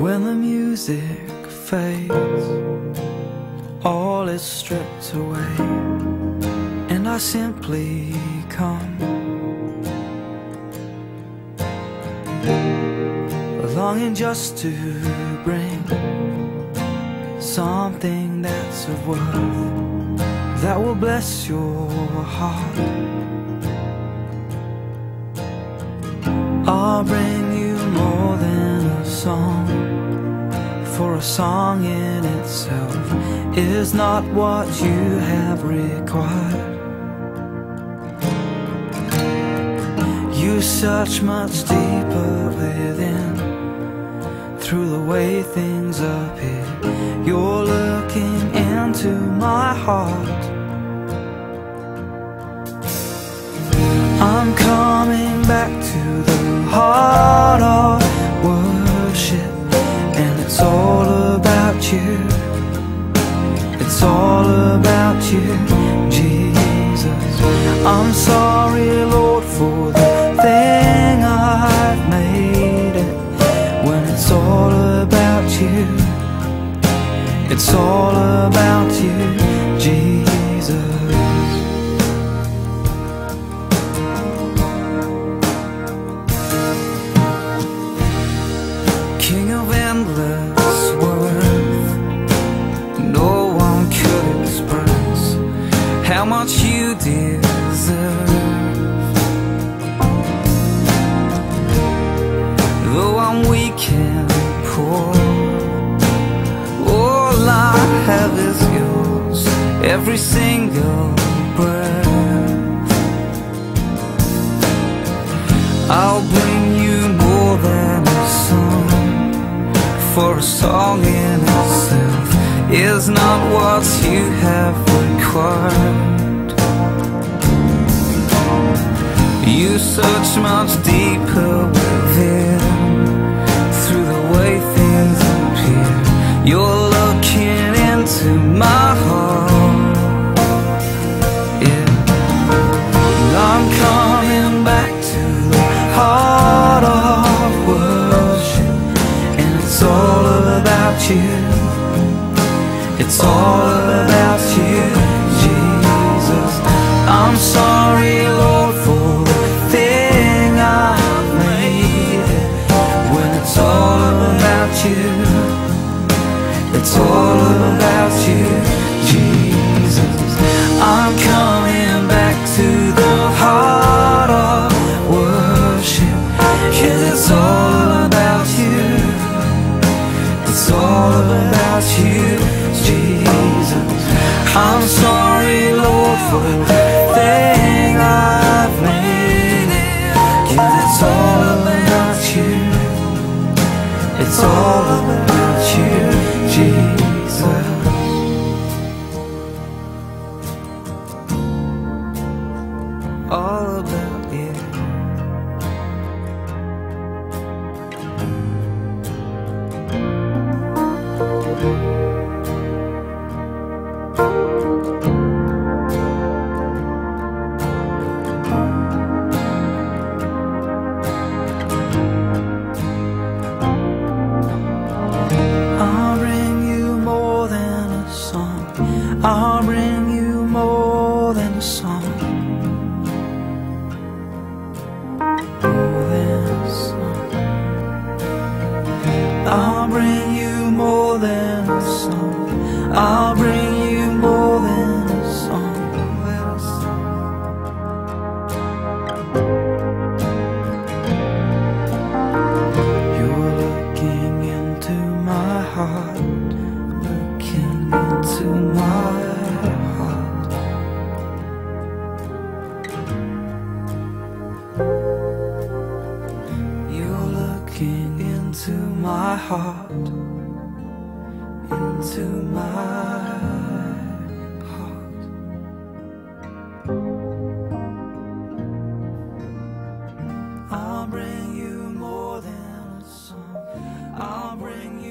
When the music fades, all is stripped away, and I simply come, longing just to bring something that's of worth, that will bless your heart. I'll bring you more than a song, for a song in itself is not what you have required. You search much deeper within, through the way things appear. You're looking into my heart. I'm coming back to the heart of worship, and it's all about you. It's all about you, Jesus. I'm sorry, Lord, for the thing I've made it. When it's all about you, it's all about you, Jesus. King of endless worth, no one could express how much you deserve. Though I'm weak and poor, all I have is yours, every single breath. I'll bring you more than a song, for a song in itself is not what you have required. You search much deeper within, through the way things appear. You're looking into my heart, yeah. I'm coming back to the heart of worship, and it's all about you. It's all about you, Jesus. I'm sorry, Lord, for the thing I've made it. When it's all about you, it's all about you, Jesus. I'm coming back to the heart of worship, 'cause it's all about you. It's all about you, Jesus. I'm sorry, Lord, for the thing I've made it, 'cause it's all about you. It's all about you, Jesus. All about you. I'll bring you more than a song. I'll bring you more than a song. More than a song. I'll bring you more than a song. I'll bring you more than a song. You're looking into my heart, looking into my heart. You're looking into my heart, into my heart. I'll bring you more than a song. I'll bring